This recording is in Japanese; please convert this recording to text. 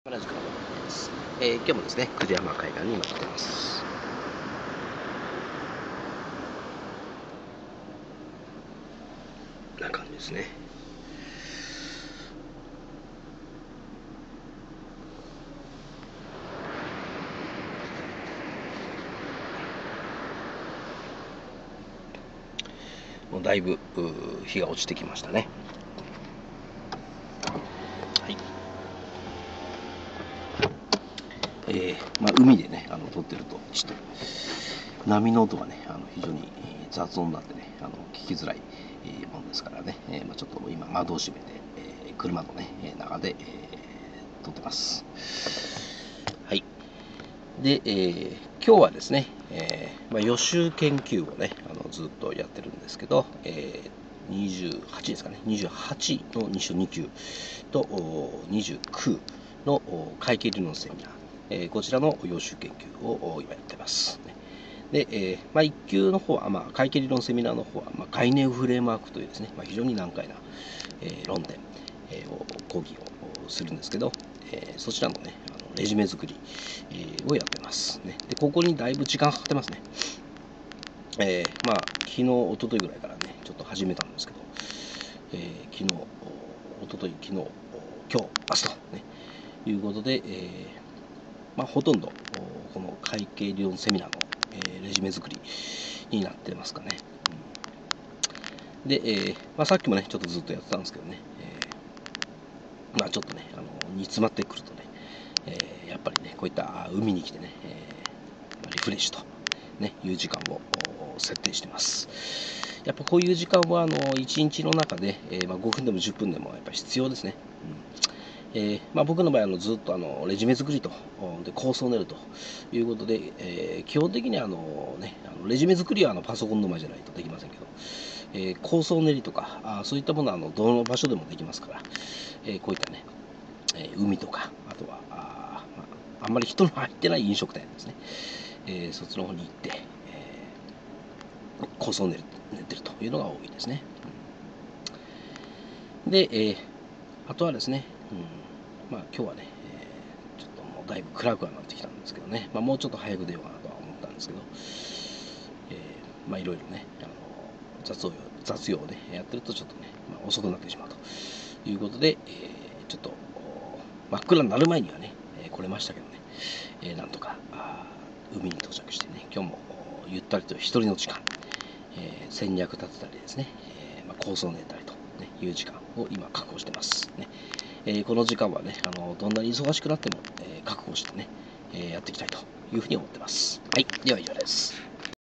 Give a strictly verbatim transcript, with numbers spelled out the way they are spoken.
同じくのです、えー、今日もですね、久里山海岸に今来てます。こんな感じですね。もうだいぶ日が落ちてきましたね。はい。えー、まあ海でね、あの撮ってるとちょっと波の音がね、あの非常に雑音なんでね、あの聞きづらい、えー、もんですからね、えーまあ、ちょっと今窓を閉めて、えー、車のね中で、えー、撮ってます。はい。で、えー、今日はですね、えーまあ、予習研究をね、あのずっとやってるんですけど、えー、にじゅうはちですかね、にじゅうはちのに種に級とにじゅうきゅうの会計理論セミナー、えー、こちらの予習研究を今やってます。で、えーまあ、いっ級の方は、まあ、会計理論セミナーの方は、まあ、概念フレームワークというですね、まあ、非常に難解な、えー、論点、えー、を講義をするんですけど、えー、そちらのね、あのレジュメ作り、えー、をやってます、ね。で、ここにだいぶ時間かかってますね。えー、まあ、昨日、一昨日ぐらいからね、ちょっと始めたんですけど、えー、昨日、一昨日昨日、今日、明日と、ね、いうことで、えーまあ、ほとんどこの会計理論セミナーの、えー、レジュメ作りになってますかね。うん、で、えーまあ、さっきもね、ちょっとずっとやってたんですけどね、えーまあ、ちょっとね、あの煮詰まってくるとね、えーやっぱりね、こういった海に来てね、えーリフレッシュと、ね、いう時間を設定してます。やっぱこういう時間はあのいちにちの中で、えーまあ、ごふんでもじゅっぷんでもやっぱ必要ですね。うん、えーまあ、僕の場合あのずっとあのレジュメ作りとで構想を練るということで、えー、基本的にはあの、ね、あのレジュメ作りはあのパソコンの前じゃないとできませんけど、えー、構想練りとかあそういったものはあのどの場所でもできますから、えー、こういったね、えー、海とかあとはあ、まあ、あんまり人の入ってない飲食店ですね、えー、そっちの方に行って、えー、構想を練る練ってるというのが多いですね。うん、で、えー、あとはですね、うん、まあ今日はね、えー、ちょっともうだいぶ暗くはなってきたんですけどね、まあ、もうちょっと早く出ようかなとは思ったんですけど、えー、まあいろいろね、あの雑用雑用をねやってるとちょっとね、まあ、遅くなってしまうということで、えー、ちょっと真っ暗になる前にはね、えー、来れましたけどね、えー、なんとか海に到着してね、今日もゆったりと一人の時間、えー、戦略立てたりですね、えーまあ、構想練ったりと、ね、いう時間を今確保してますね。えー、この時間はね、あのどんなに忙しくなっても、えー、覚悟してね、えー、やっていきたいというふうに思ってます。はい、では以上です。